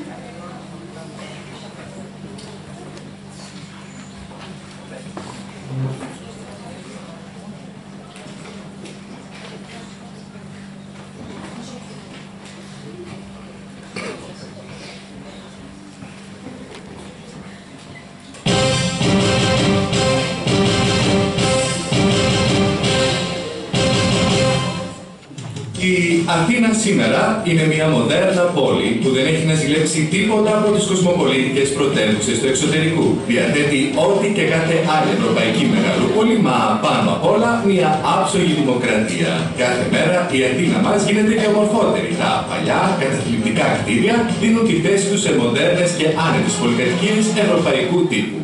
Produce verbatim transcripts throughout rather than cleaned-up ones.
Η Αθήνα σήμερα είναι μια μοντέρνα πόλη που δεν έχει να ζηλέψει τίποτα από τις κοσμοπολίτικες πρωτεύουσες του εξωτερικού. Διαθέτει ό,τι και κάθε άλλη ευρωπαϊκή μεγαλούπολη, μα πάνω απ' όλα μια άψογη δημοκρατία. Κάθε μέρα η Αθήνα μας γίνεται και ομορφότερη. Τα παλιά, καταθλιπτικά κτίρια δίνουν τη θέση τους σε μοντέρνες και άνετες πολυκατοικίες ευρωπαϊκού τύπου.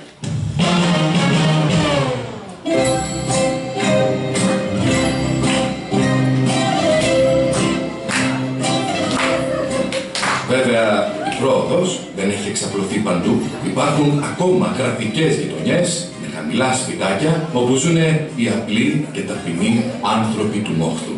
Βέβαια, η πρόοδος δεν έχει εξαπλωθεί παντού. Υπάρχουν ακόμα κρατικές γειτονιές με χαμηλά σπιτάκια όπου ζουν οι απλοί και ταπεινοί άνθρωποι του μόχθου.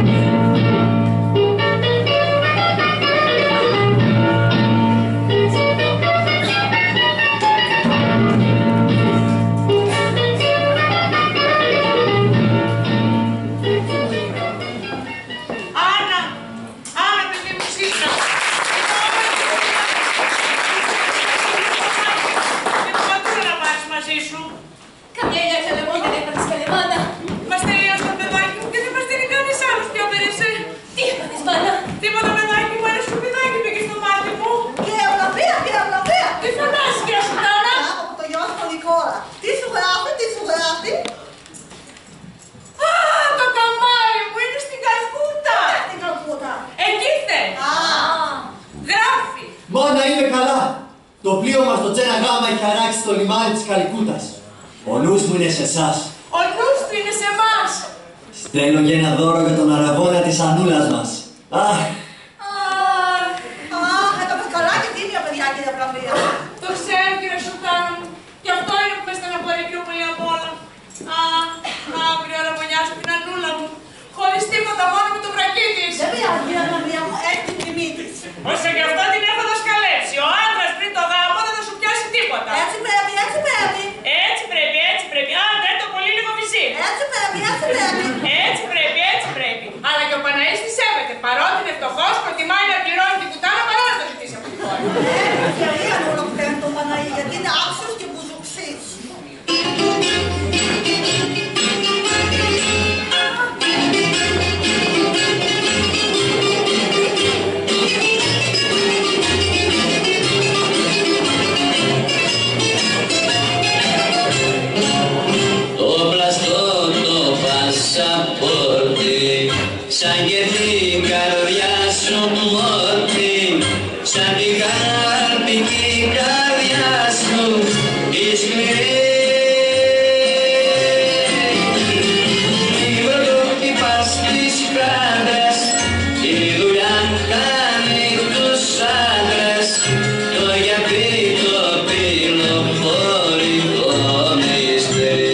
Το πλοίο μας το Τσένα Γάμα έχει χαράξει στο λιμάνι της Καλικούτας. Ο νους μου είναι σε εσάς. Ο νους του είναι σε εμάς. Στέλνω και ένα δώρο για τον αραβόνα της Ανούλας μας. Αχ! Αχ! Αχ, έκανες καλά και τίμια παιδιά, κύριε Πλαβία. Το ξέρω, κύριε Σουλτάνα μου. Κι αυτό είναι που με στεναχωρεί πιο πολύ απ' όλα. Αχ, αύριο αραβωνιάζω την Ανούλα μου. Χωρίς τίποτα, μόνο με το βρακί της. Δεν πειράζει, κύριε Πλαβία μου, έχει την τιμή της. Όσο και αυτό την έχω δασκαλέψει. Ο άντρας πριν το γάμο δεν θα σου πιάσει τίποτα. Έτσι πρέπει, έτσι πρέπει. Έτσι πρέπει, έτσι πρέπει. Α, δεν το πολύ λίγο μισή. Έτσι πρέπει, έτσι πρέπει. Έτσι πρέπει, έτσι πρέπει. Αλλά και ο Παναής τη σέβεται. Παρότι είναι φτωχός, προτιμάει να πληρώνει την κουτάνα παρά να το ζητήσει από τη χώρα. Ε, και η Ανούλα που παίρνει τον Παναή, γιατί είναι άξιος και μπουζουξής. Σαν και την καρδιά σου μόρφη, σαν την καρπική καρδιά σου η σκληρή. Λίγο το χτυπάς τις κράτες, τη δουλειά κάνει τους άντρες, το γιατί το πληροφορικό μυστέρι.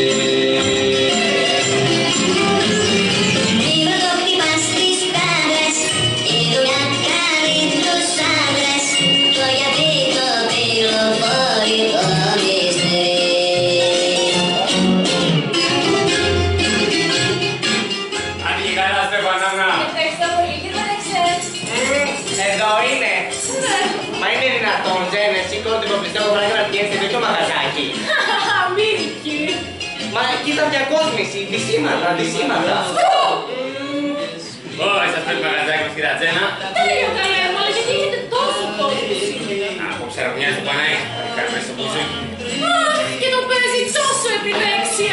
Μα εκεί ήταν διακόσμηση, δυσήματα, δυσήματα. Όχι, σας πρέπει μαγαζάκι μας, κυρία Τζένα. Τέλειο καλέ μου, αλλά γιατί έχετε τόσο κόσμο σήμερα. Από ξεραπνιάζει το Παναή, θα την κάνουμε στο μπουζούκι. Αχ, και το παίζει τόσο επιδέξια.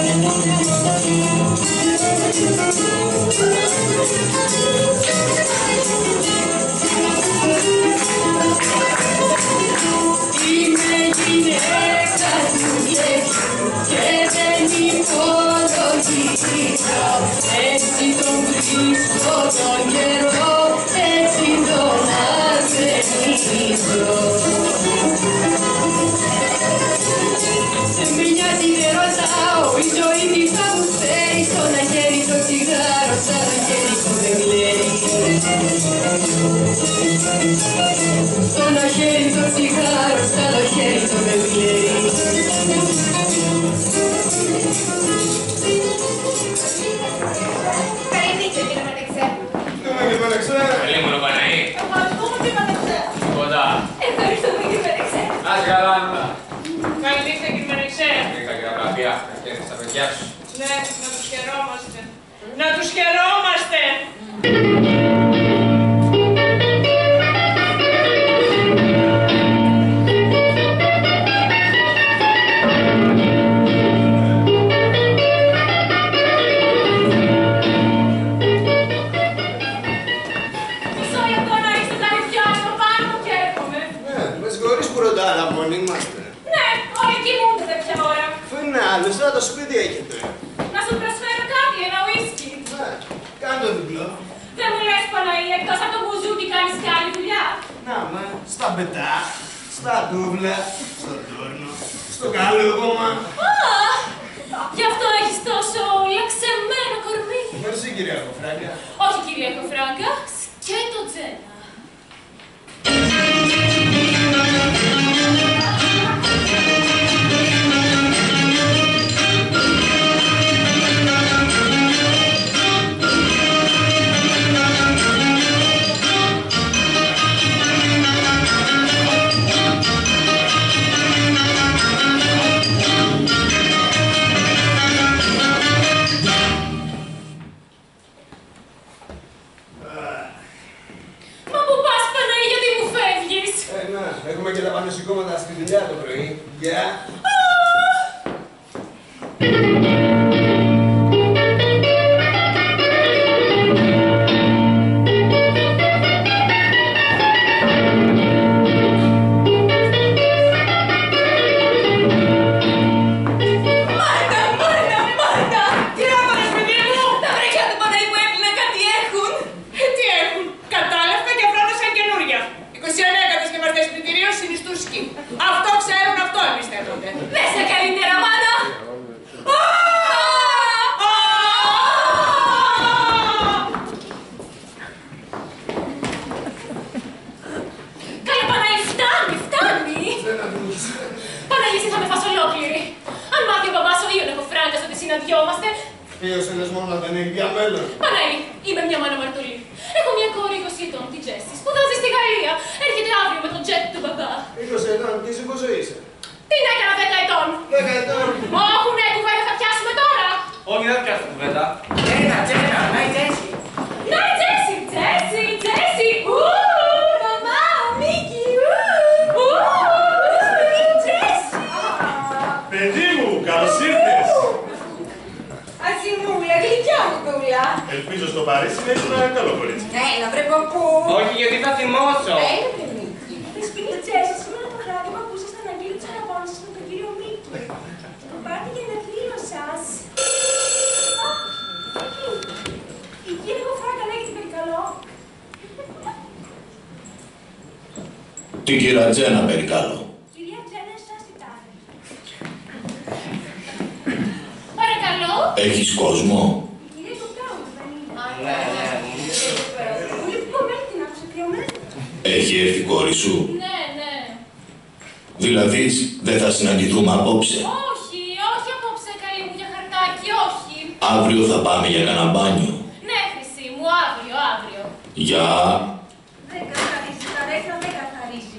Είμαι γυναίκα του γέφου και δεν υπολογίσα. Έτσι τον βρίσκω τον καιρό, έτσι τον ασθενίζω. Δεν με νοιάζει, δεν ρωτάω, η ζωή τι θα μου φέρει. Στο ένα χέρι το τσιγάρο, σ' άλλο χέρι που δεν κλαίει. Στο ένα χέρι το τσιγάρο, στο άλλο χέρι το μπεμπιλέρι. Καλή νύχτα, κύριε Μανεξέ. Ναι, κύριε Μανεξέ. Καλή μόνο Παναή. Ευχαριστούμε, κύριε Μανεξέ. Κοντά. Ευχαριστούμε, κύριε Μανεξέ. Να είσαι καλά, Νούλα. Καλή νύχτα, κύριε Μανεξέ. Νύχτα, κύριε Πλατεία. Να σκέφτεσαι τα παιδιά σου. Ναι, να τους χαιρόμαστε. Να τους χαιρόμαστε. Άλλο το σπίτι έχετε. Να σου προσφέρω κάτι, ένα ουίσκι. Ναι, κάνε το διπλό. Δεν μου λες Παναή, εκτός από το μπουζούκι κάνεις και άλλη δουλειά. Να με, στα πετά, στα τούβλα, στο τόρνο, στο καλούγωμα. Γι' αυτό έχεις τόσο λαξεμένο κορμί. Μερσή, κυρία Κοφράγκα. Όχι, κυρία Κοφράγκα, σκέτο τζένα. Έχουμε και τα πανεσηκώματα στη δουλειά το πρωί. Γεια! Αυτό ξέρουν, αυτό εμπιστεύονται. Μέσα καλύτερα, μάνα! Καλέ Παναγή, φτάνει, φτάνει! Παναγή, θα με φας ολόκληρη. Αν μάθει ο μπαμπάς ο Ιωνεχο Φράγκας ότι συναντιόμαστε... Ποιος ένας μόνο δεν έχει για μέλλον. Παναγή, είμαι μια μάνα Μαρτωλή. Έχω μια κόρη είκοσι ετών, τη Τζέσι, σπουδάζει στη Γαλλία. Έρχεται αύριο με τον τζετ του μπαμπά. είκοσι ετών, τι εσύ πόσο είσαι. Την έκανα δέκα ετών. δέκα ετών. Όχι, ναι, κουβέντα θα πιάσουμε τώρα. Όχι, δεν θα πιάσουμε κουβέντα. Τζένα, Τζένα, να η Τζέσι. Να η Τζέσι, Τζέσι, Τζέσι. Ου, μαμά, Μίκη, ου, ου, η Τζέσι. Παιδί μου, καλώς ήρθες. Ασημούλα, γλυκιά μου δούλα. Ελπίζω στο Παρίσι να είσαι ένα καλό κορίτσι. Έλα, βρε παππού. Όχι, γιατί θα θυμώσω. Έλα, βρε Μίκη. Δεσποινή Τζέσι, σήμερα το βράδυ μου ακούσατε να αγγείλει τους αραβώνες σας με τον κύριο Μίκη. Το πάτε για να θρύο σας. Η κύριε Κοφράγκα λέγεται περικαλώ. Την κυρία Τζένα περικαλώ. Κυρία Τζένα, σας κοιτάνε. Παρακαλώ. Έχεις κόσμο? Η κυρία Κοφράγκα δεν είναι. Πολύ κομμένη την άκουσα, κρυωμένη. Έχει έρθει η κόρη σου? Ναι, ναι. Δηλαδή, δεν θα συναντηθούμε απόψε? Όχι, όχι απόψε, καλή μου, για χαρτάκι, όχι. Αύριο θα πάμε για κανένα μπάνιο. Ναι, χρυσή μου, αύριο, αύριο. Για... Δεν καθαρίζει, τα ρέχνα δεν καθαρίζει.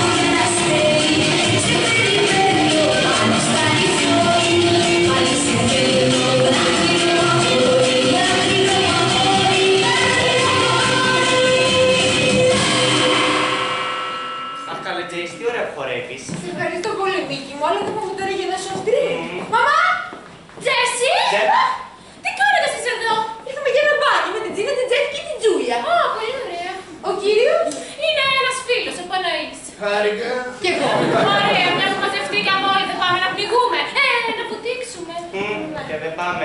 Parece ξέρεις τι ωραία που χορεύεις. Σε ευχαριστώ πολύ, Μίκη μου, αλλά δεν πάμε τώρα για να σωστρί. Μαμά! Τζέσι! Τι κάνετε εσείς εδώ? Ήρθαμε για ένα μπάνι με την Τζίνα, την Τζέφη και την Τζούλια. Α, πολύ ωραία. Ο κύριος? Είναι ένας φίλος, ο Παναής. Χάρηκα. Κι εγώ. Ωραία, μια που μαζευτήκαμε όλοι, δεν πάμε να πνιγούμε. Ε, να βουτήξουμε. Και δεν πάμε.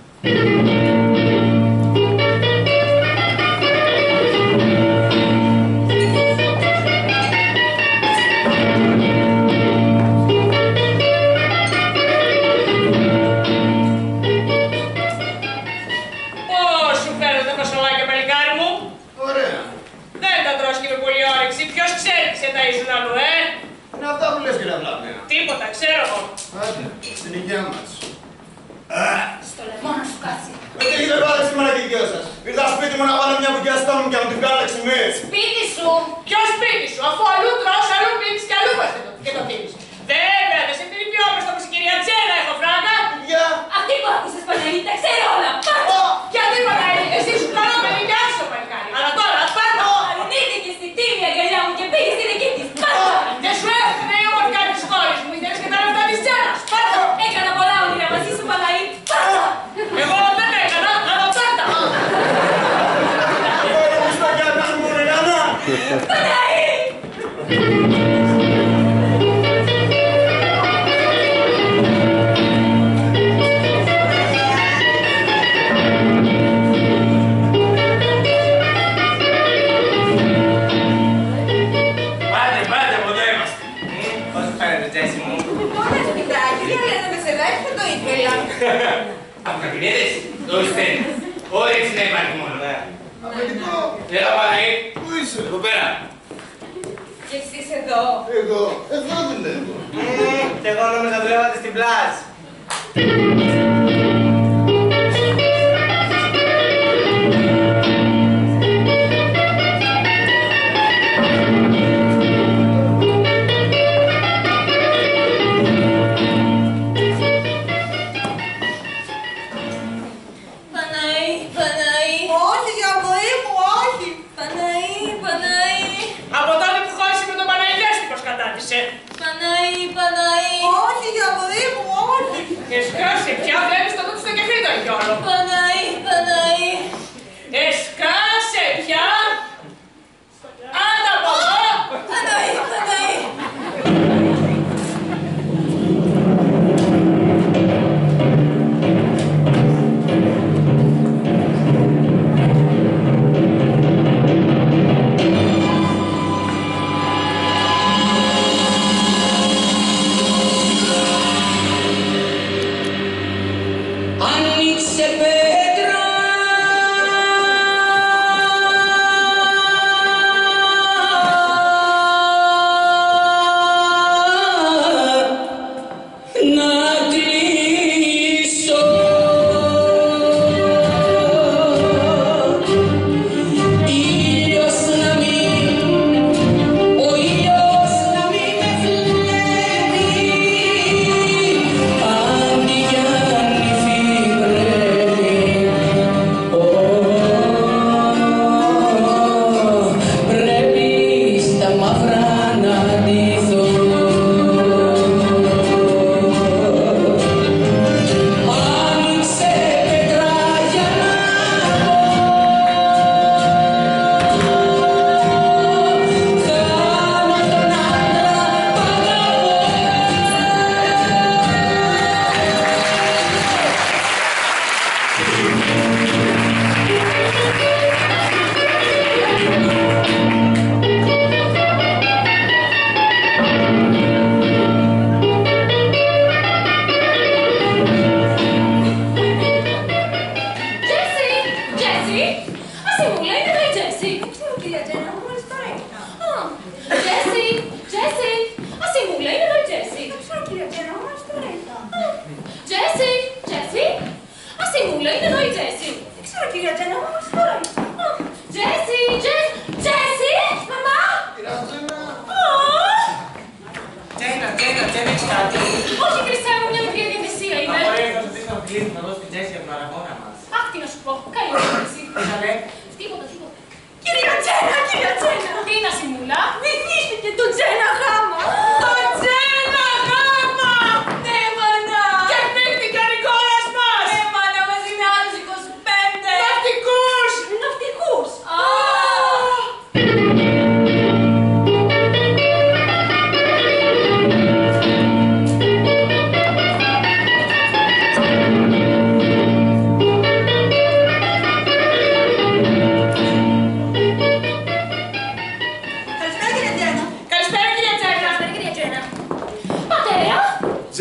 Είναι αυτά που λες, κύριε Βλάπνερα. Τίποτα, ξέρω εγώ. Άντε, στην υγεία μας. Στο λαιμό να σου κάτσει. Με τι έχετε βάλει σήμερα και οι δυο σας? Ήρθα σπίτι μου να βάλω μια μπουκιά στόμου και να μου την βγάλω έξι μήνες. Σπίτι σου! Ποιο σπίτι σου, αφού αλλού τρως, αλλού πίνεις και αλλού πας και το πίνεις. Βέβαια, δεν σε τυρί πιο όμορφα όπως η κυρία Τζένα, έχω φράγκα. Γεια! Αυτή που άκουσες, Παναγή, τα ξέρω όλα. Πάρτο! Κι αυτή Παναγή, εσύ σου καλό παιδί και άσο παλικάρι. Αλλά τώρα, πάρτο! Αρνήθηκε στη τίμια αγκαλιά μου και πήγε στην δική της. Πάρτο! Και σου έφυγε η ομορφιά της κόρης μου, ήθελες και τα λεφτά της Τζένας. Πάρτο! Έκανα πολλά όνειρα μαζί σου, Παναγή. Πάρτο! Εγώ δεν έκανα, αλλά πάρτα! Εγώ είμαι στο γιάννα μου, Ριάννα! Παναγή! Αφρακινίδες, δώστε. Όχι έτσι να υπάρχει μόνο. Αφεντικό! Έλα Παναγή. Πού είσαι? Εδώ πέρα. Και εσείς εδώ. Εγώ, εδώ δουλεύω. Και εγώ νόμιζα δουλεύατε στην πλάζ. Παναή, Παναή. Όχι, για παιδί μου, όχι. Και σκάσε πια, βλέπεις το τούτο στο κεφρί το γιόλο. Παναή, Παναή. Εσκάσε πια. Άντα από εδώ. Παναή, Παναή. Άνοιξε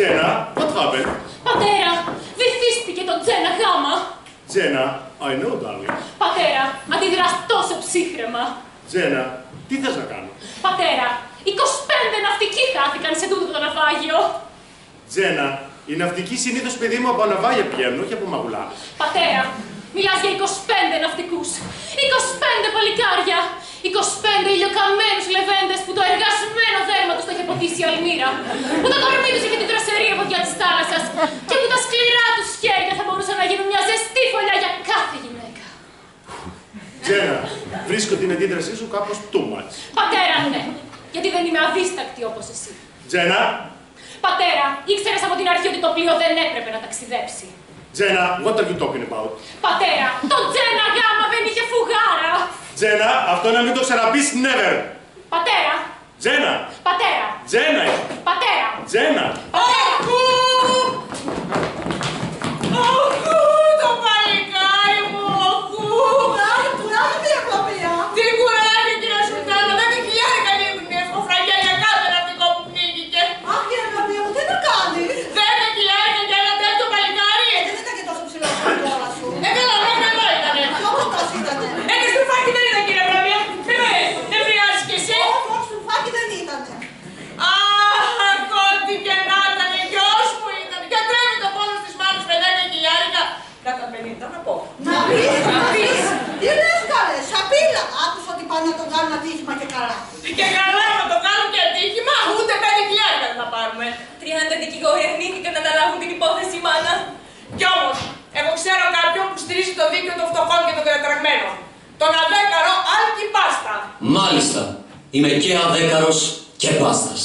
Τζένα, what happened? Πατέρα, βυθίστηκε το Τζένα γάμα. Τζένα, I know, darling. Πατέρα, αντιδράς τόσο ψύχρεμα. Τζένα, τι θες να κάνω? Πατέρα, είκοσι πέντε ναυτικοί χάθηκαν σε τούτο το ναυάγιο. Τζένα, οι ναυτικοί συνήθως, παιδί μου, από ναυάγια πηγαίνουν, όχι από μαγουλάδες. Πατέρα, μιλάς για είκοσι πέντε ναυτικούς, είκοσι πέντε παλικάρια, είκοσι πέντε ηλιοκαμμένους λεβέντες που το εργασμένο δέρμα τους το είχε ποτίσει η αλμύρα, που το κορμί τους είχε την τροσερή βοδιά της θάλασσας και που τα σκληρά τους χέρια θα μπορούσαν να γίνουν μια ζεστή φωλιά για κάθε γυναίκα. Τζένα, βρίσκω την αντίδρασή σου κάπως too much. Πατέρα, ναι, γιατί δεν είμαι αδίστακτη όπως εσύ. Τζένα. Πατέρα, ήξερες από την αρχή ότι το πλοίο δεν έπρεπε να ταξιδέψει. Τζένα, what are you talking about? Πατέρα, το Τζένα γάμα δεν είχε φουγάρα. Τζένα, αυτό να μην το ξαναπείς, never. Πατέρα. Τζένα. Πατέρα. Τζένα. Πατέρα. Τζένα. Αχού! Αχού, το παλικάρι μου, αχού! Κουράγιο, κουράγιο, κύριε Ευλαβία. Τι κουράγιο, κύριε Σουλτάνο, δέκα χιλιάρικα λείπουν η ευκοφραγιά για κάθε ναυτικό που πνίγηκε. Αχ, κύριε Ευλαβία μου, τι να κάνεις. Δέκα χιλιάρικα για ένα τέτοιο παλικάρι. Ε, δεν ήταν και τόσο ψηλό στο ώρα σου. Ε, καλά, μέχρι εδώ ήτανε. Πιο κοντός ήτανε. Ε, και στρουφάκι δεν ήταν, κύριε Ευλαβία. Δεν χρειάζεσαι κι εσύ. Όχι, όχι, στρουφάκι δεν ήτανε. Αχ, ό,τι και να ήταν, γιος μου ήταν. Γιατρεύει το πόνο στις μάνους με δέκα χιλιάρικα. Να τα πενήντα, να πω. Να πεις, να πεις. Τι λες καλέ, σαπίλα. Άκουσα ότι πάνε να τον κάνουν ατύχημα και καλά. Και καλά να το κάνουν και ατύχημα, ούτε πέντε χιλιάρικα δεν θα πάρουμε. τριάντα δικηγόροι αρνήθηκαν να αναλάβουν την υπόθεση, μάνα. Κι όμως, εγώ ξέρω κάποιον που στηρίζει το δίκαιο των φτωχών και των διατραγμένων. Τον αδέκαρο Άλκη Πάστα. Μάλιστα. Είμαι και αδέκαρος και πάστας.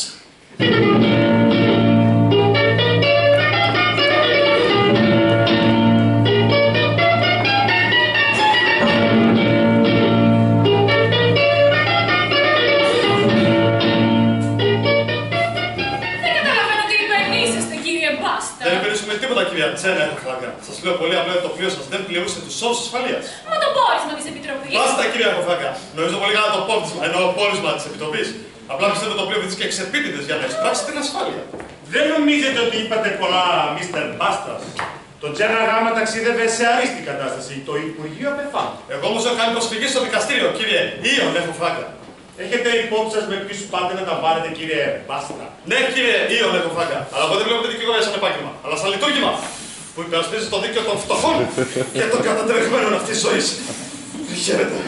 Τίποτα, κυρία Τζένα, έχω φάγκα. Σας λέω πολύ απλά ότι το πλοίο σας δεν πληρούσε τους όρους ασφαλείας. Μα το πόρισμα της Επιτροπής. Μπάστα, κυρία Κοφάγκα. Νομίζω πολύ καλά το πόρισμα, ενώ πόρισμα της Επιτροπής. Απλά πιστεύω το πλοίο βρίσκεται εξεπίτηδες για να εισπράξει την ασφάλεια. Δεν νομίζετε ότι είπατε πολλά, μίστερ Μπάστας. Το Τζένα γάμα ταξίδευε σε αρίστη κατάσταση. Το Υπουργείο απεφάνει. Εγώ όμως έχω κάνει προσφυγή στο δικαστήριο, κύριε Ιον, έχω φάγκα. Έχετε υπόψη σας με ποιους πάτε να τα πάρετε, κύριε Μπάστα. Ναι, κύριε Ιον, έχω φάγκα. Αλλά εγώ δεν βλέπω τη δικηγορία σαν επάγγελμα, αλλά σαν λειτουργήμα. Που υπερασπίζει το δίκαιο των φτωχών και των κατατρεγμένων αυτής της ζωής. Χαίρετε.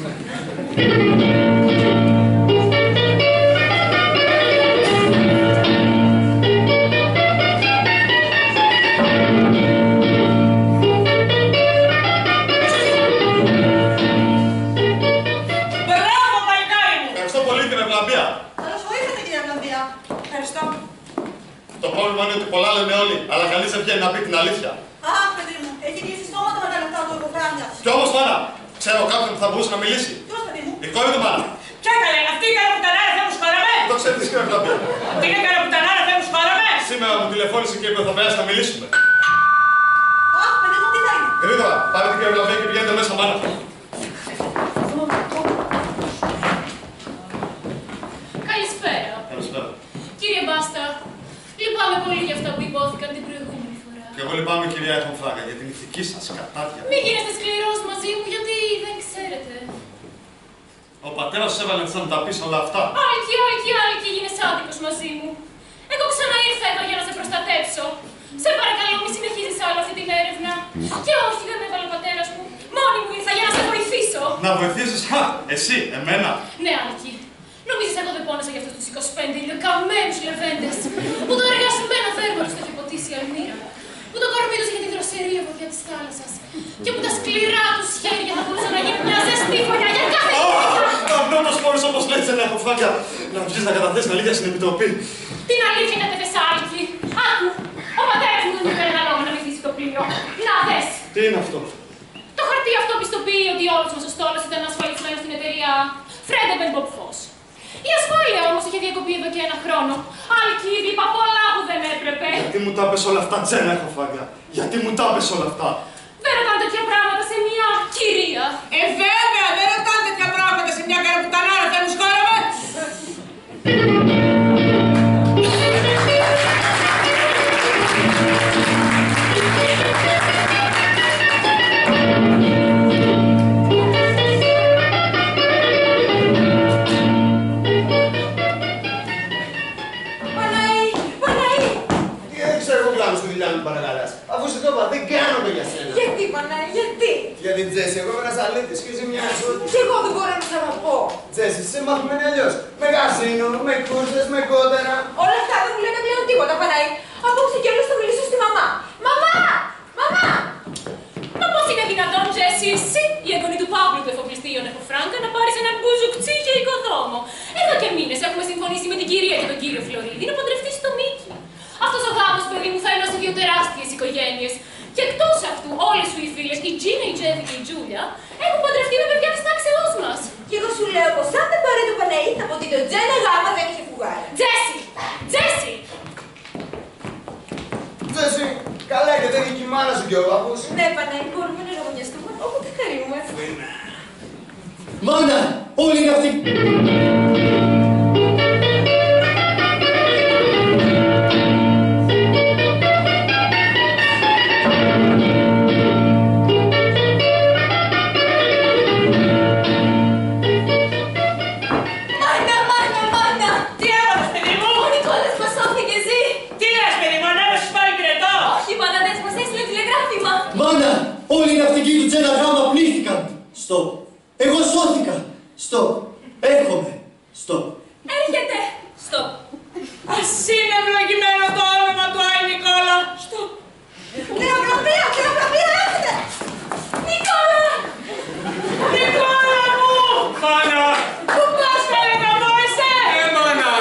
Το πρόβλημα είναι ότι πολλά λέμε όλοι, αλλά κανείς δεν βγαίνει να πει την αλήθεια. Αχ, παιδί μου, έχει κλείσει στόματα με τα λεφτά του Ευρωπράγιας. Κι όμως, μάνα, ξέρω κάποιον που θα μπορούσε να μιλήσει. Ποιος, παιδί μου? Η κόρη του, μάνα. Ποια καλέ, αυτή η καραπουτανάρα θα μου σχόλαμε. Το ξέρεις, κύριε Φλαμπία. Αυτή είναι καραπουτανάρα θα μου σχόλαμε. Σήμερα μου τηλεφώνησε και είπε θα περάσει να μιλήσουμε. Αχ, παιδί μου, τι θα είναι. Γρήγορα, πάρε την κύριε Φλαμπία και πηγαίνετε μέσα, μάνα. Καλησπέρα. Καλησπέρα. Κύριε Μπάστα, λυπάμαι πολύ για αυτά που υπόθηκαν την προηγούμενη φορά. Και εγώ λυπάμαι, κυρία Εχμφράγκα, για την ηθική σας κατάδια. Μην γίνεστε σκληρός μαζί μου, γιατί δεν ξέρετε. Ο πατέρας σας έβαλε να τα πεις όλα αυτά. Άλκη, Άλκη, Άλκη, γίνεσαι άδικος μαζί μου. Εγώ ξαναήρθα εδώ για να σε προστατέψω. Σε παρακαλώ, μη συνεχίζεις άλλο αυτή την έρευνα. Και όχι, δεν με έβαλε ο πατέρας μου. Μόνη μου ήρθα για να σε βοηθήσω. Να βοηθήσεις, χα, εσύ, εμένα. Ναι, Άλκη. Νομίζεις εγώ δεν πόνεσα για αυτούς τους είκοσι πέντε ηλιοκαμμένους λεβέντες που το εργασμένο δέρμα τους το είχε ποτίσει η αλμύρα, που το κορμί τους είχε την δροσερή βοδιά της θάλασσας και που τα σκληρά τους χέρια θα μπορούσαν να γίνουν μια ζεστή φωλιά για κάθε γυναίκα. Αυτός μόνος όπως λέει δεν έχω φάγια. Να βγεις να καταθέσεις την αλήθεια στην Επιτροπή. Την αλήθεια κατέφεσα, Άλκη. Άκου, ο πατέρας μου δεν του πήρε ένα λόγο να βοηθήσει το πλοίο. Να δες. Τι είναι αυτό? Το χαρτί αυτό πιστοποιεί ότι όλος μας ο στόλος ήταν ασφαλισμένος στην εταιρεία Friedemann Bob Foss. Η ασφάλεια όμως είχε διακοπεί εδώ και ένα χρόνο. Άλκη, είπα πολλά που δεν έπρεπε. Γιατί μου τα πες όλα αυτά, Τζένα, έχω φάγια. Γιατί μου τα πες όλα αυτά. Δεν ρωτάνε τέτοια πράγματα σε μια κυρία. Ε, βέβαια, δεν ρωτάνε τέτοια πράγματα σε μια καραπουτανάρα, θα μου σκόραμε. της και ζημιάς ότι... Κι εγώ δεν μπορώ να ξαναπώ. Τζέσι, είσαι μαθημένη αλλιώς. Με καζίνο, με κούρσες, με κότερα. Όλα αυτά δεν μου λένε πλέον τίποτα, Παναή. Απόψε κιόλας θα μιλήσω στη μαμά. Μαμά! Μαμά! Μα πώς είναι δυνατόν, Τζέσι, εσύ, η εγγονή του Παύλου του εφοπλιστήριου Νεφοφράγκα, να πάρεις έναν μπουζουκτσί για οικοδόμο? Εδώ και μήνες έχουμε συμφωνήσει με την κυρία και τον κύριο Φλωρίδη να παντρευτείς στο Μίκη. Αυτός ο γάμος, παιδί μου, θα ενώσει δύο τεράστιες οικογένειες. Και εκτός αυτού, όλες σου οι φίλες, η Τζίνα, η Τζέφη και η Τζούλια, έχουν παντρευτεί με παιδιά της τάξεώς μας. Και εγώ σου λέω πως αν δεν πάρει το Παναή, θα πω ότι το Τζένα γάμα δεν είχε φουγάρι. Τζέσι! Τζέσι! Τζέσι, καλά και δεν είναι και η μάνα σου και ο παππούς. Ναι, Παναή, μπορούμε να ραγωνιαστούμε όποτε χαρούμε. Μάνα! Όλοι είναι αυτοί! Όλοι οι ναυτικοί του Τζένα Γάμα πνίχθηκαν. Στοπ. Εγώ σώθηκα. Στοπ. Έρχομαι. Στοπ. Έρχεται. Στοπ. Ας είναι ευλογημένο το όνομα του Άι Νικόλα. Στοπ. Νεογραφία, νεογραφία, έρχεται. Νικόλα. Νικόλα μου. Μάνα. Πού πας, καλέ καμπόεσαι. Ε, μάνα.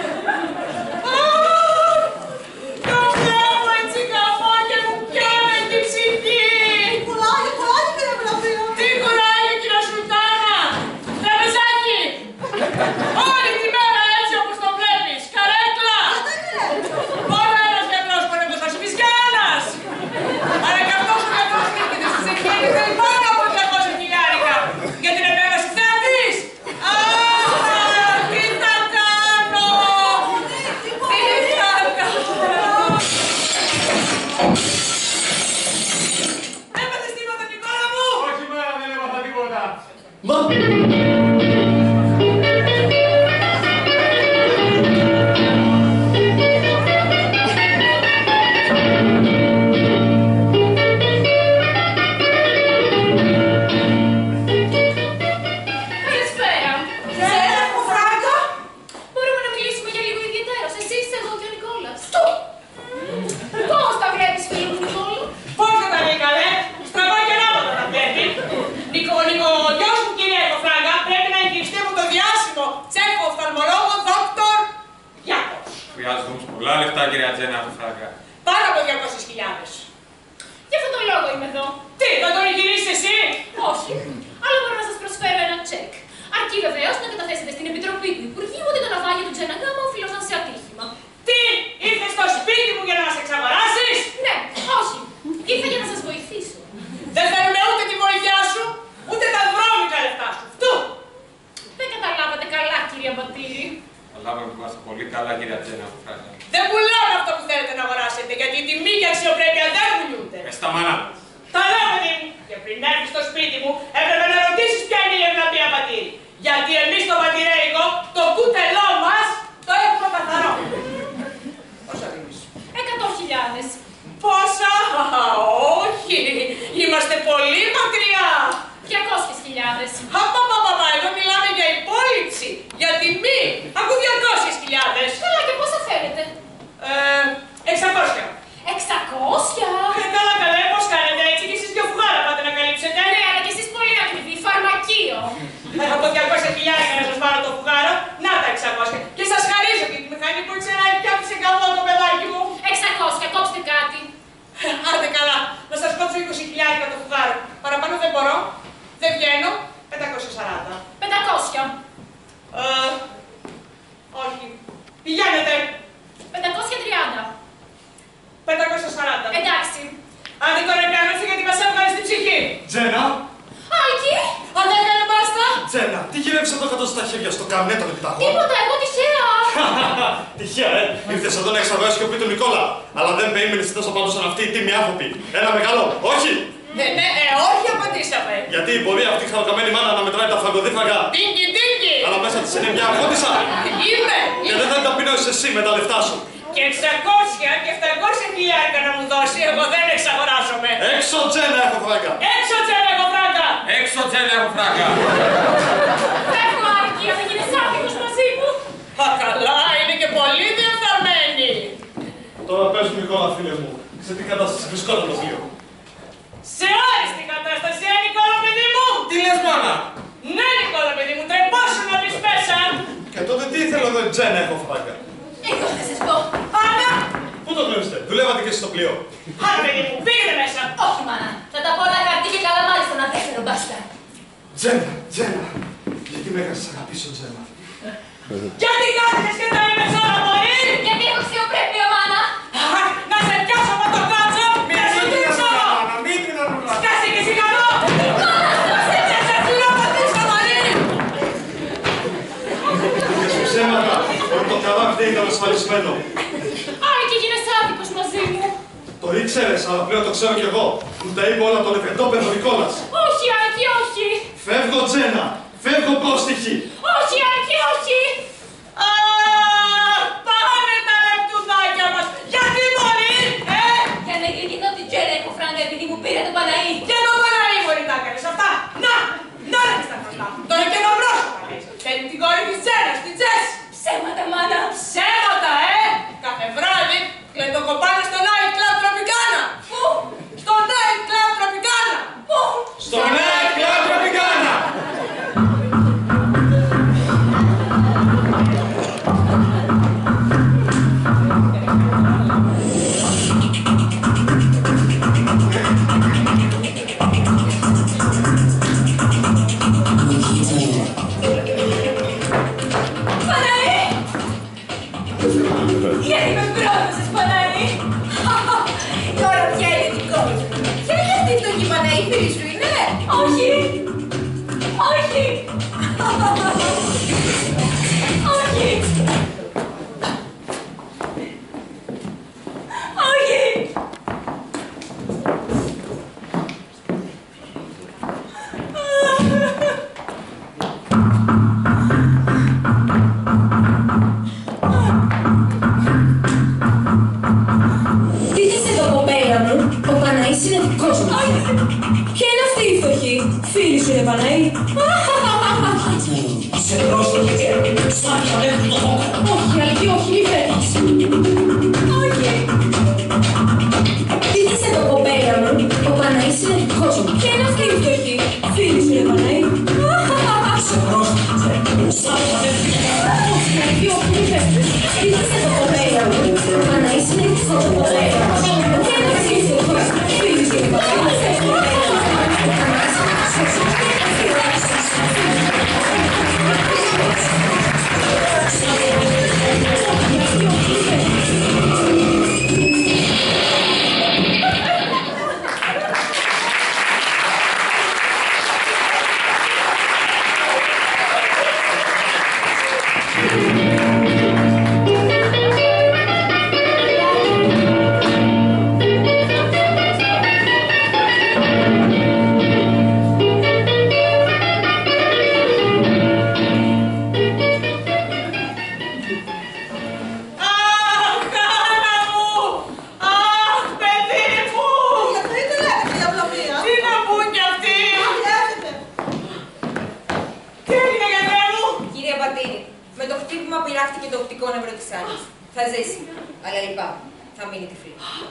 Το βλέπω έτσι καμπό και μου πιάνε την ψυχή. Κουράγιο, κουράγιο, νεογραφία. Τι κουράγιο, κυρία Σουλτάνα. Τραπεζάκι. Όλη τη μέρα έτσι όπως το βλέπεις. Καρέκλα. Μόνο ένας γιατρός μπορεί να το σώσει. Πεις κανένας. Αλλά και αυτός ο γιατρός νίκητες της εκκλίνης δεν είναι πάνω από τριακόσια χιλιάρικα. Για την επέμβαση θέτης. Αχ, τι θα κάνω. Τι θα κάνω. Έπαθες τίποτα, Νικόλα μου. Όχι, μάνα, δεν έμαθα τίποτα. Μα... Καλησπέρα. Τζένα, Φράγκα. Μπορούμε να μιλήσουμε για λίγο ιδιαιτέρως, εσείς, εγώ και ο Νικόλας. Πώς τα βλέπεις, φίλε μου Νικόλα? Πώς δεν τα λέει καλέ. Στραβά και ανάποδα τα βλέπει. Νικο, Νικο, γιος μου κύριε Φράγκα πρέπει να εγγυηστεί από το διάσημο τσέχο οφθαλμολόγο δόκτωρ Γιάκος. Χρειάζονται όμως πολλά λεφτά, κυρία Τζένα Φράγκα. Πάνω από διακόσιες χιλιάδες. Γι' αυτόν τον λόγο είμαι εδώ. Τι, θα τον εγγυήσεις εσύ. Όχι, αλλά μπορώ να σας προσφέρω ένα τσεκ. Αρκεί βεβαίως να καταθέσετε στην Επιτροπή του Υπουργείου ότι το ναυάγιο του Τζένα Γάμα οφειλόταν σε ατύχημα. Τι, ήρθες στο σπίτι μου για να μας εξαγοράσεις. Ναι, όχι. Ήρθα για να σας βοηθήσω. Δεν θέλουμε ούτε τη βοήθειά σου, ούτε τα βρώμικα λεφτά σου. Φτού. Δεν καταλάβατε καλά, κυρία Μπατήρη. Καταλάβαμε ότι είμαστε πολύ καλά, κυρία Τζένα Φράγκα. Δεν πουλάμε αυτό που θέλετε να αγοράσετε, γιατί η τιμή και η αξιοπρέπεια δεν πουλούνται. Ε, στα μάνα. Τα λέω, παιδί μου. Και πριν έρθεις στο σπίτι μου, έπρεπε να ρωτήσεις ποια είναι η Ευλαμπία Πατήρη. Γιατί εμείς στο πατηρέικο, το κούτελό μας, το έχουμε καθαρό. Πόσα δίνεις? Εκατό χιλιάδες. Πόσα? Όχι. Είμαστε πολύ μακριά. Διακόσιες χιλιάδες. Απαπαπαπα, εδώ μιλάμε για υπόλοιψη, για τιμή. Ακού διακόσιες χιλιάδες. Καλά, και πόσα θέλετε? Ε, εξακόσια. Εξακόσια. Ε, καλά, καλά, πώς κάνετε έτσι και εσείς δυο φουγάρα πάτε να καλύψετε. Ναι, αλλά και εσείς πολύ ακριβή. Φαρμακείο. Ε, από διακόσια χιλιάδες να σας πάρω το φουγάρο, να τα εξακόσια. Και σας χαρίζω και τη μηχανή που ήξερα και άφησε καλό το παιδάκι μου. Εξακόσια, κόψτε κάτι. Άντε καλά, να σας κόψω είκοσι χιλιάδες το φουγάρο. Παραπάνω δεν μπορώ, δεν βγαίνω, πεντακόσια σαράντα. Πεντακόσια. Ε, όχι. Πηγαίνετε. Πεντακόσια τριάντα. πεντακόσια σαράντα. Εντάξει. Άντε τώρα επάνω γιατί μας έβγαλε στην ψυχή. Τζένα! Άλκη! Αν δεν έκανε μπάστα! Τζένα, τι γυρεύεις εδώ κάτω στα χέρια στο καμνέ των επιταγών? Τίποτα, εγώ τυχαία! Τυχαία, ε! Ήρθες εδώ να εξαγοράσει και ο του Νικόλα. Αλλά δεν περίμενες τόσο πάντως σαν αυτοί οι τίμοι άνθρωποι. Ένα μεγάλο, όχι! Ναι, ναι, ε, όχι απαντήσαμε. Γιατί μπορεί αυτή η χαροκαμένη μάνα να μετράει τα φραγκοδίφραγα. Τίνκι, τίνκι! Αλλά μέσα της είναι μια αγχώτισσα. Είμαι! Και δεν θα ταπεινώσεις εσύ με τα λεφτά σου. Και εξακόσια και επτακόσια χιλιάρικα να μου δώσει, εγώ δεν εξαγοράζομαι. Έξω Τζένα έχω φράγκα. Έξω Τζένα έχω φράγκα. Έξω Τζένα έχω φράγκα. Φεύγω, Άκη, αν γίνεις άπικος μαζί μου. Α, καλά, είναι και πολύ διεφθαρμένη. Τώρα πες μου, Νικόλα, φίλε μου, σε τι κατάσταση βρισκόταν το πλοίο? Σε άριστη κατάσταση, ε, Νικόλα, παιδί μου. Τι λες, μάνα? Ναι, Νικόλα, παιδί μου, τρεπάσου να μπεις μέσα. Και τότε τι ήθελα εδώ, Τζένα, έχω φράγκα. Εγώ θα σας πω. Άννα! Πού το γνωρίζετε, δουλεύατε και εσείς στο πλοίο? Άννα, παιδί μου, πήγαινε μέσα. Όχι, μάνα. Θα τα πω όλα χαρτί και καλά μάλιστα να δεύτερο, μπάστα. Τζένα, Τζένα, γιατί με έκανες αγαπήσω, Τζένα? Γιατί κάθεσαι και τα είπες όλα, μωρή! Γιατί έχω αξιοπρέπεια, μάνα. Αχ, να σε πιάσω από το κάτσο, να σε δείξω! Μην την ανούλα! Σκάσε και σιγανό! Να σε πληρώ από πίσω, μωρή! Και σου ψέματα, ότι το καράβι δεν ήταν ασφαλισμένο. Άκη, γίνεσαι άδικος μαζί μου. Το ήξερες, αλλά πλέον το ξέρω κι εγώ. Μου τα είπε όλα το λεφτόπεδο Νικόλας. Όχι, Άκη, όχι. Φεύγω, Τζένα! Φεύγω, πρόστιχη! Όχι, Άκη, όχι. Αχ, πάνε τα λεπτουδάκια μας. Γιατί, μωρή, ε! Για να εκδικηθώ την Τζένα έχω φράγκα επειδή μου πήρε το Παναή. Και το Παναή, μωρή, τα έκανες αυτά. Να, να ρίχνεις τα αυτά. Τώρα και ευρώ σου παλές. Παίρνει την κόρη της Τζένας, την Τζέσ. Ψέματα, μάνα. Ψέματα, ε! Κάθε βράδυ κλετοκοπάνε στο Night Club Tropicana. Πού? Στο Night Club Tropicana. Πού? Στο Night Club Tropicana! Παναή! Γιατί με πρόδωσες, Παναή! Τώρα πια είναι δικό μου. Ποια είναι αυτή το Παναή, φίλη σου είναι? Όχι! Όχι! Όχι! Όχι! Δείτε εδώ, κοπέλα μου, ο Παναής είναι δικός μου. Ποια είναι αυτή η φτωχή? Φίλη σου είναι, Παναή? Σε πρόστοχη και σάπια μέχρι το κόκκαλο. Όχι, Αλκή, όχι, μη φεύγεις. Όχι! Δείτε εδώ, κοπέλα μου, ο Παναής είναι δικός μου. Ποια είναι αυτή η φτωχή? Φίλη σου είναι, Παναή? Σε πρόστοχη και σάπια μέχρι το κόκκαλο. Όχι, Αλκή, όχι, μη φεύγεις. Δείτε εδώ, κοπέλα μου, ο Παναής είναι δικός μου. Ποια είναι αυτή η φτωχή? Φίλη σου είναι, Παναή? Θα ζήσει, αλλά λυπάμαι. Θα μείνει τυφλή.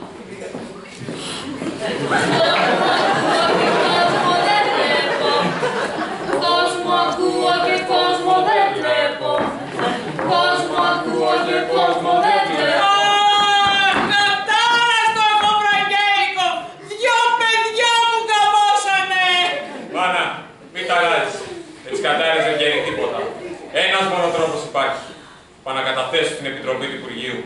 Κόσμο ακούω και κόσμο δεν βλέπω. Κόσμο ακούω και κόσμο δεν βλέπω. Αχ, κατάραστο κομπραγγέικο! Δυο παιδιά μου καμώσανε! Μάνα, μην τα αλλάζεις. Έτσι κατάρρες δεν γίνει τίποτα. Ένας μόνο τρόπος υπάρχει. Πάω να καταθέσω στην Επιτροπή του Υπουργείου.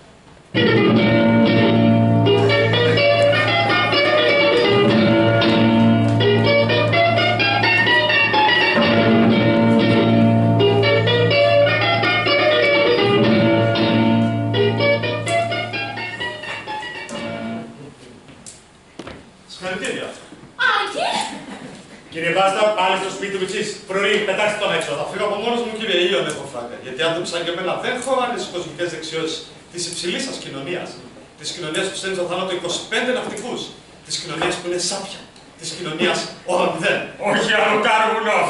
Συγχαρητήρια. Άκη! Κύριε Μπάστα, πάλι στο σπίτι του εξής. Πρωί, πετάξτε τον έξω. Θα φύγω από μόνος μου, κύριε Ήλιο, έχω φράγκα. Γιατί άνθρωποι σαν και εμένα δεν χωράνε στις κοσμικές δεξιώσεις της υψηλής σας κοινωνίας. Της κοινωνίας που στέλνει στον θάνατο είκοσι πέντε ναυτικούς. Της κοινωνίας που είναι σάπια. της κοινωνίας όλα μηδέν. Όχι άλλο κάρβουνο.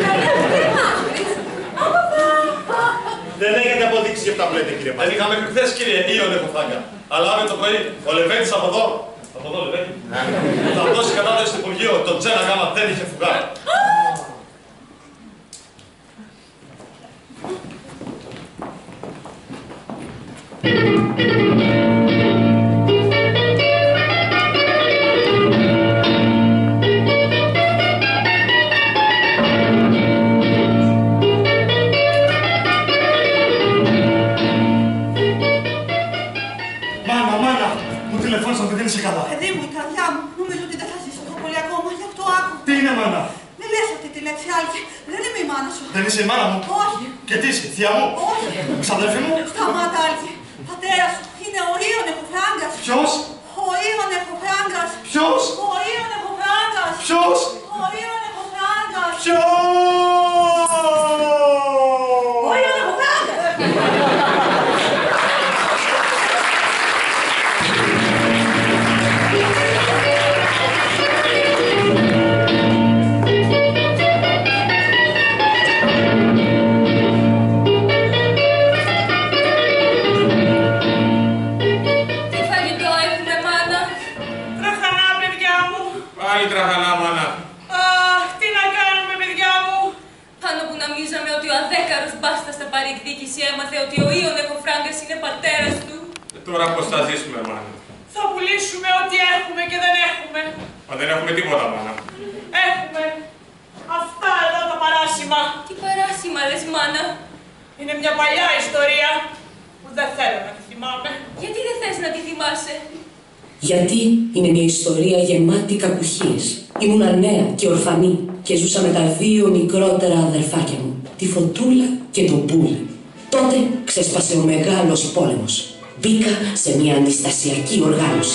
Δεν έχετε αποδείξει για αυτά που λέτε, κύριε Πάστα. Δεν είχαμε χθες, κύριε, ίον έχω φάγκα. Αλλά αύριο το πρωί ο Λεβέντης από εδώ, από εδώ Λεβέντη, θα δώσει κατάδοση στο Υπουργείο, το Τζένα Γάμα δεν είχε φουγά. Μάνα, μάνα, μου τηλεφώνησαν ότι δεν είσαι καλά. Παιδί μου, η καρδιά μου, νομίζω ότι δεν θα ζήσω τόσο πολύ ακόμα, γι' αυτό άκου. Τι είναι, μάνα? Μην λες αυτή τη λέξη, Άλκη. Δεν είμαι η μάνα σου. Δεν είσαι η μάνα μου? Όχι. Και τι είσαι, θεία μου? Όχι. Ξαδέρφη μου? Σταμάτα, Άλκη. Πατέρα σου είναι ο Ήων Εχοφράγκας. Ποιος? Ο Ήων Εχοφράγκας. Ποιος? Ο Ήων Εχοφράγκας. Ποιος? Ο Ήων Εχοφράγκας. Ποιος? Ο Ήων Εχοφράγκας. Πάλι τραχανά, μάνα. Αχ, τι να κάνουμε, παιδιά μου. Πάνω που νομίζαμε ότι ο αδέκαρος Μπάστας στα παρεκδίκηση έμαθε ότι ο Ήων Εχοφράγκας είναι πατέρας του. Ε, τώρα πώς θα ζήσουμε, μάνα? Θα πουλήσουμε ό,τι έχουμε και δεν έχουμε. Μα δεν έχουμε τίποτα, μάνα. Έχουμε αυτά εδώ τα παράσημα. Τι παράσημα λες, μάνα? Είναι μια παλιά ιστορία που δεν θέλω να τη θυμάμαι. Γιατί δεν θες να τη θυμάσαι? Γιατί είναι μια ιστορία γεμάτη κακουχίες. Ήμουνα νέα και ορφανή και ζούσα με τα δύο μικρότερα αδερφάκια μου, τη Φωτούλα και τον Μπούλη. Τότε ξέσπασε ο μεγάλος πόλεμος. Μπήκα σε μια αντιστασιακή οργάνωση.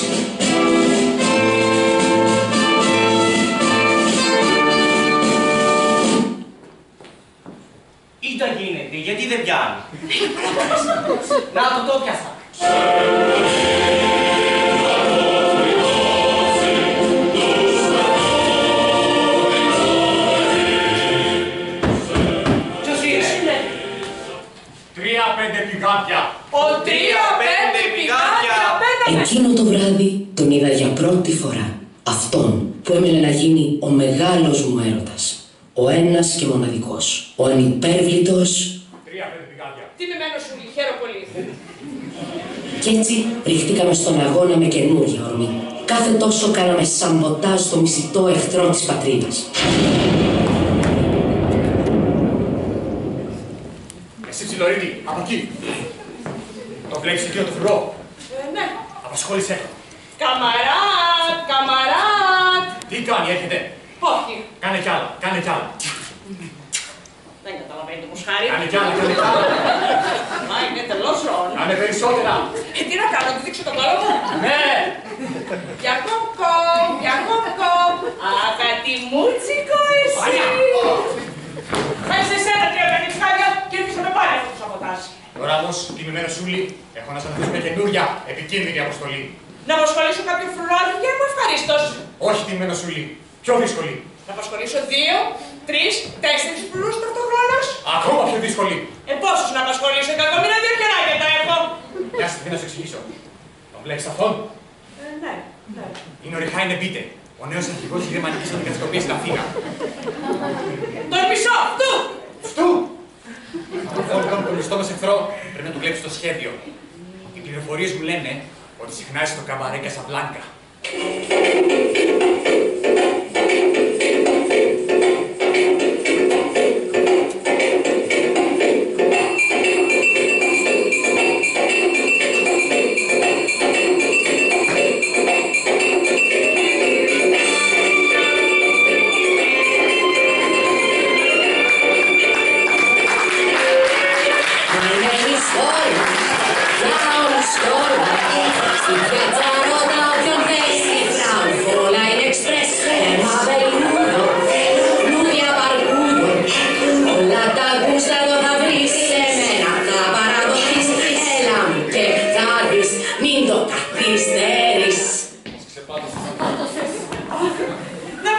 Είτε γίνεται, γιατί δεν πιάνει. Να το το πιάσα. Τρία-πέντε πηγάδια. Ο τρία-πέντε πηγάδια. Εκείνο το βράδυ τον είδα για πρώτη φορά. Αυτόν που έμενε να γίνει ο μεγάλος μου έρωτας. Ο ένας και μοναδικός. Ο ανυπέρβλητος. Τρία-πέντε πηγάδια. Τιμημένος σου, χαίρο πολύ. Κι έτσι ριχτήκαμε στον αγώνα με καινούργια ορμή. Κάθε τόσο κάναμε σαμποτάζ στο μισητό εχθρό της πατρίδας. Εσύ ψιλορίτη, από εκεί. Το βλέπεις εκείνο το φρουρό? Ε, ναι. Απασχόλησέ το. Καμαράτ, καμαράτ. Τι κάνει, έρχεται? Όχι. Κάνε κι άλλα, κάνε κι άλλα. Δεν καταλαβαίνετε πως χάρη. Κάνε κι άλλα, κάνε κι άλλα. Μα είναι τελώς ρόν. Κάνε περισσότερα. Ε, τι να κάνω, του δείξω τον κόλλο μου. Ναι. Για κόμκομ, για κόμκομ. Αγατιμούτσικο εσύ. Μέσα σε εσένα τρία πέντε πηγάδια και ήρθαμε πάλι αυτό το σαμποτάζ. Τώρα όμως, τιμημένο Σούλη, έχω να σας αφήσουμε καινούρια επικίνδυνη αποστολή. Να απασχολήσω κάποιο φρουράδι και μου ευχαρίστως. Όχι τιμημένο Σούλη, πιο δύσκολη. Να απασχολήσω δύο, τρεις, τέσσερις φρουρούς ταυτοχρόνως. Ακόμα πιο δύσκολη. Ε, πόσους να απασχολήσω, εκατομμύρια δύο κεράκια τα έχω. Μια στιγμή να σου εξηγήσω. Τον βλέπεις αυτόν? Ε, ναι, ναι. Είναι ο Ριχάινε Μπίτε, ο νέος αρχηγός της γερμανικής αντικατασκοπίας στην Αθήνα. Τον μισό, αυτού! Αυτού! Αυτό λοιπόν τον ληστό μας εχθρό πρέπει να του βλέπεις το σχέδιο. Οι πληροφορίες μου λένε ότι συχνάζει στο καμπαρέ Κασαμπλάνκα. Να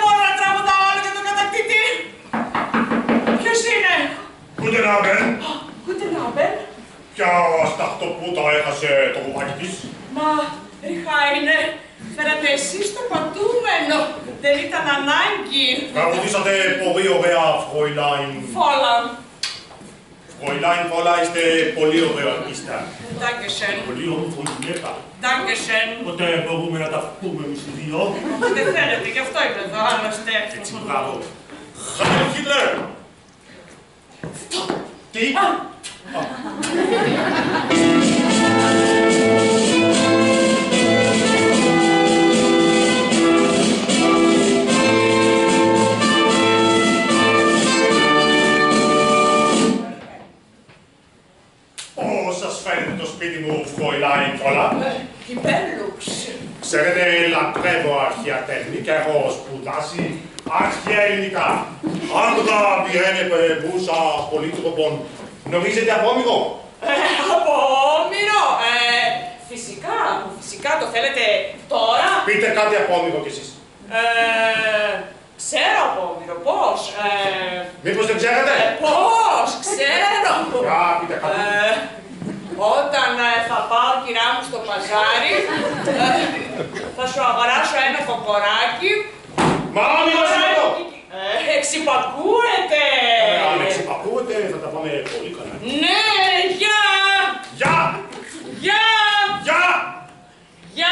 Κι asta αυτό που το έχασε το κουβάκι της. Μα, ριχά είναι. Φέρατε εσείς το πατούμενο. Δεν ήταν ανάγκη. Τραγουδήσατε πολύ ωραία, Φροϊλάιν. Φόλα. Φροϊλάιν Φόλα, είστε πολύ ωραία αρτίστα. Ντάγκεσεν. Πολύ όμορφη γυναίκα. Ντάγκεσεν. Οπότε μπορούμε να τα πούμε εμείς οι δύο. Δεν θέλετε, γι' αυτό είμαι εδώ, άλλωστε. Έτσι, μπράβο. Χάιλ Χίτλερ! Τι? Πώς σας φαίνεται το σπίτι μου, Φροϊλάιν Φόλα? Υπέρλουξ. Ξέρετε, λατρεύω αρχαία τέχνη και έχω σπουδάσει αρχαία ελληνικά. Αν τα πηγαίνει μπούσα πολίτροπων, νομίζετε απόμυρο? Ε, απόμυρο! Ε, φυσικά, φυσικά το θέλετε τώρα. Πείτε κάτι απόμυρο κι εσείς. Ε, ξέρω απόμυρο, πώς. Ε, Μήπως δεν ξέρετε? Ε, πώς, ξέρω. Για, πείτε κάτι. Ε, όταν ε, θα πάω, κυρά μου, στο παζάρι, ε, θα σου αγοράσω ένα κοκοράκι. Μα μην το σημαίνω! Ε, εξυπακούεται! Ε, αν εξυπακούεται, θα τα πάμε πολύ καλά. Ναι, γεια! Γεια! Γεια! Γεια! Γεια!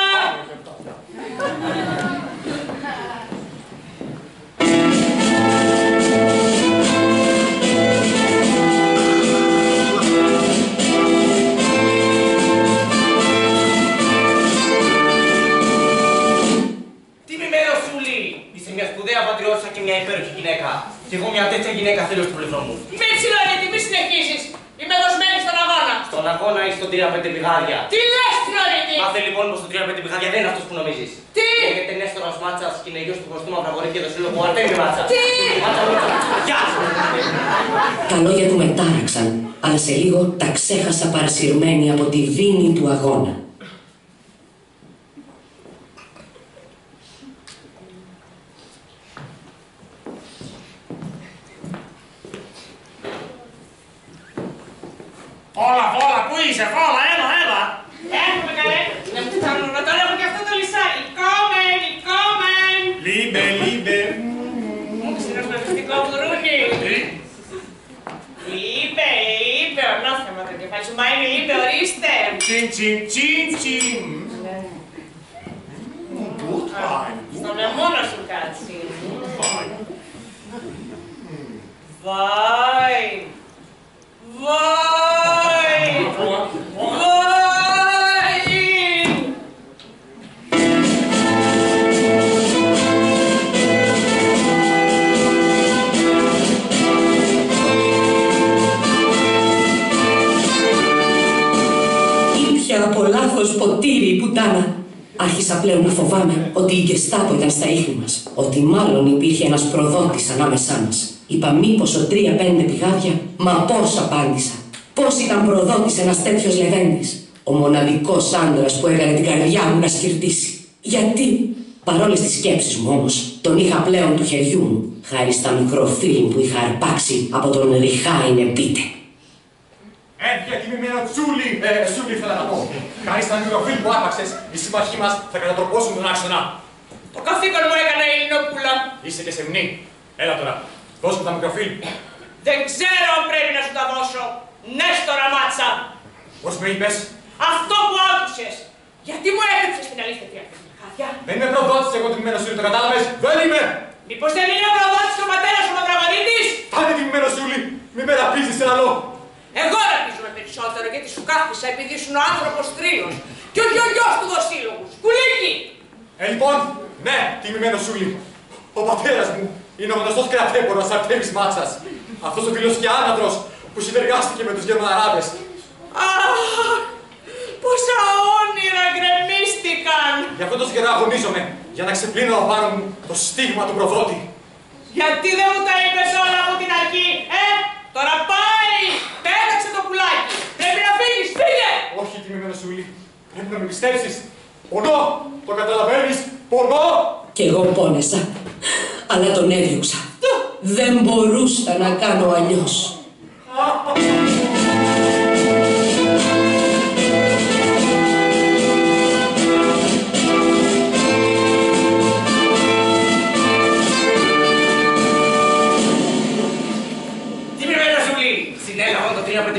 Μια σπουδαία πατριώτησα και μια υπέροχη γυναίκα. Και εγώ μια τέτοια γυναίκα θέλω στο πλευρό μου. Μη ψιλορείτε, μη συνεχίσεις. Είμαι δοσμένη στον αγώνα. Στον αγώνα ή στον τρία πέντε πηγάδια. Τι λες, ψιλορείτε! Μάθε λοιπόν πως το τρία πέντε πηγάδια δεν είναι αυτός που νομίζεις. Τι! Λέγεται Νέστορας Μάτσας και είναι γιος του γνωστού Μαυραγορή και το σύλλογο Αρτέμι Μάτσα. Τι! Μάτσα, Μάτσα. Γεια σου! Τα λόγια του με τάραξαν, αλλά σε λίγο τα ξέχασα παρασυρμένη από τη δίνη του αγώνα. Φόλα, Φόλα, πού είσαι, Φόλα, έλα, έλα. Έχουμε καλέ, να μου φτάνουν, να τώρα έχω και αυτό το λυσάκι. Κόμεν, κόμεν. Λίμπε, λίμπε. Μου συνοσπευτικό μπουρούνι. Τι? Λίμπε, λίμπε, ονόθεμα το κεφάλι σου, μα είναι λίμπε, ορίστε. Τσιν, τσιν, τσιν, τσιν. Στο λαιμό να σου κάτσει. Βάι. Βάι! Βάι! Ήπια από λάθος ποτήρι η πουτάνα. Άρχισα πλέον να φοβάμαι ότι η Γκεστάπο ήταν στα ίχνη μας. Ότι μάλλον υπήρχε ένας προδότης ανάμεσά μας. Είπα μήπως ο τρία πέντε πηγάδια, μα πώς απάντησα. Πώς ήταν προδότης ένας τέτοιος λεβέντης. Ο μοναδικός άντρας που έκανε την καρδιά μου να σκυρτήσει. Γιατί, παρόλες τις σκέψεις μου όμως, τον είχα πλέον του χεριού μου, χάρη στα μικροφίλμ που είχα αρπάξει από τον Ριχάινε Πίτε. Έβγαινε τιμημένο τσούλι, ε, σούλι ήθελα να πω. Χάρη στα μικροφίλμ που άπαξες, οι σύμμαχοί μας θα κατατροπώσουν τον άξονα. Το καθήκον μου έκανε η Ελληνοπούλα. Είσαι και σεμνή. Έλα τώρα, δώσ' μου τα μικροφίλμ. Δεν ξέρω αν πρέπει να σου τα δώσω. Νέστορα Μάτσα. Πώς με είπες? Αυτό που άκουσες. Γιατί μου έκρυψες την αλήθεια χάδια. Δεν είμαι προδότης εγώ τιμημένο σούλι, το κατάλαβες? Δεν είμαι! Μήπως δεν είναι ο προδότης και ο πατέρας ο Μαυραγορίτης. Πάνε τιμημένο σούλι, μη με ραπίζεις άλλο. Εγώ ραπίζομαι περισσότερο γιατί σου κάθισα επειδή ήσουν ο άνθρωπος τρίλος. Και όχι ο γιος του δοσύλλογου. Σκουλίκι! Ε, λοιπόν, ναι, τιμημένο σούλι. Ο πατέρας μου είναι ο γνωστός κρατέπορας Αρτέμις Μάτσας. Αυτός ο φίλος και άναδρος που συνεργάστηκε με τους Γερμαναράδες. Αχ, πόσα όνειρα γκρεμίστηκαν! Γι' αυτό το καιρό αγωνίζομαι, για να ξεπλύνω απάνω μου το στίγμα του προδότη. Γιατί δεν μου τα είπες όλα από την αρχή, ε! Τώρα πάει! Πέταξε το πουλάκι! Πρέπει να φύγεις, φύγε! Όχι, τιμημένο σούλι. Πρέπει να με πιστέψεις. Πονώ! Το καταλαβαίνεις! Πονώ! Κι εγώ πόνεσα, αλλά τον έδιωξα. Δεν μπορούσα να κάνω αλλιώς.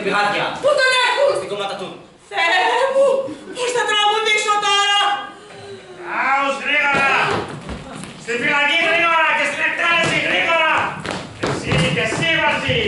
πηγάδια. Πού τον έχουν? Στην κομμάτα του. Θεέ μου, πώς θα τραγουδήσω τώρα. Άους γρήγορα! Στην φυλακή γρήγορα και στην εκτέλεση γρήγορα! Εσύ και εσύ μαζί!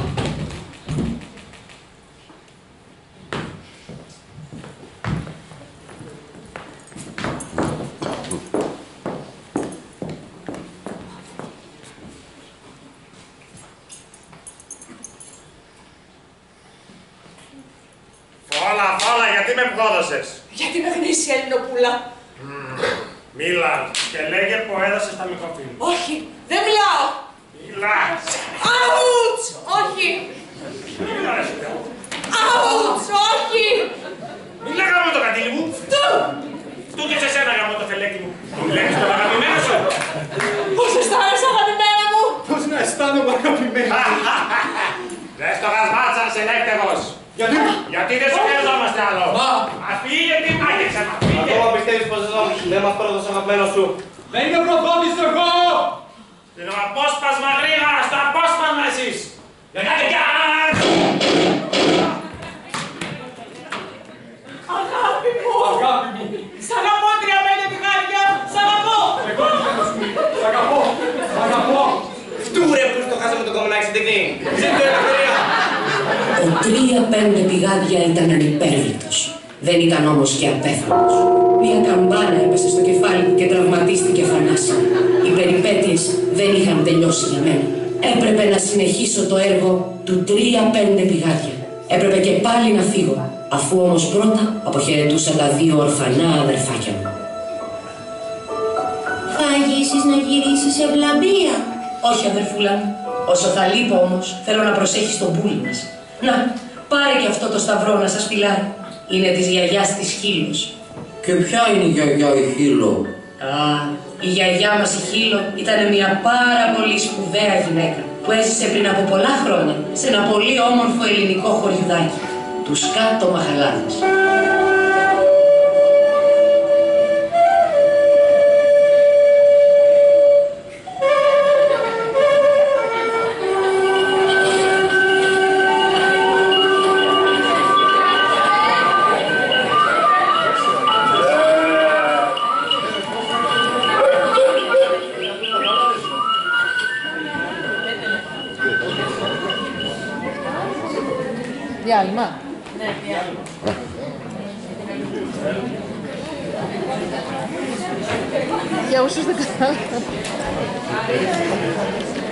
Φόλα, φόλα, γιατί με πρόδωσες? Γιατί με γνήσια Ελληνοπούλα. Μίλα και λέγε που έδωσες τα μικροφίλ. Όχι, δεν μιλάω. Μίλα. Αουτς, όχι. Μίλα ρε σου. Αουτς, όχι. Μίλα γάμο το κατήλι μου. Φτού. Φτού και σε σένα γάμο το φελέκι μου. Μου λέγεις τον αγαπημένο σου. Πώς αισθάνεσαι αγαπημένα μου. Πώς να αισθάνομαι αγαπημένα. Δες το γασμάτσαν σε ελεύθερος. Γιατί? Γιατί δεν σου χρειαζόμαστε άλλο. Μα. Ας φύγε τι μάγεξε, μας φύγε. Ακόμα πιστεύεις πως εδώ δεν μας πρόδωσε αγαπημένος σου. Δεν είναι προδότης εγώ. Στο απόσπασμα γρήγορα, στο απόσπασμα εσείς. Δεν κάνετε κι Αγάπη μου. Αγάπη μου. Σ' αγαπώ τρία πέντε πηγάδια. Σ' αγαπώ. Εγώ τι θέλω σου. Σ' αγαπώ. Σ' αγαπώ. Φτού ρε που στο χάσαμε το κομμενάκι στην τεχνή. Ζήτω η ελευθερία. Ο τρία πέντε πηγάδια ήταν ανυπέρβλητος. Δεν ήταν όμως και απέθανος. Μια καμπάνα έπεσε στο κεφάλι του και τραυματίστηκε φανάσια. Οι περιπέτειες δεν είχαν τελειώσει για μένα. Έπρεπε να συνεχίσω το έργο του τρία πέντε πηγάδια. Έπρεπε και πάλι να φύγω, αφού όμως πρώτα αποχαιρετούσα τα δύο ορφανά αδερφάκια μου. Θα αγγίσεις να γυρίσεις σε βλαμπία. Όχι, αδερφούλα μου. Όσο θα λείπω όμως, θέλω να προσέχεις τον πουλί μας. Να, πάρε και αυτό το σταυρό να σας φυλάρει. Είναι της γιαγιάς της Χίλος. Και ποια είναι η γιαγιά η Χίλο? Α, η γιαγιά μας η Χίλο ήταν μια πάρα πολύ σπουδαία γυναίκα που έζησε πριν από πολλά χρόνια σε ένα πολύ όμορφο ελληνικό χωριουδάκι, τους Κάτω Μαχαλάδες. Διάλειμμα. Ναι, διάλειμμα. Για όσους δεν καταλάβουν.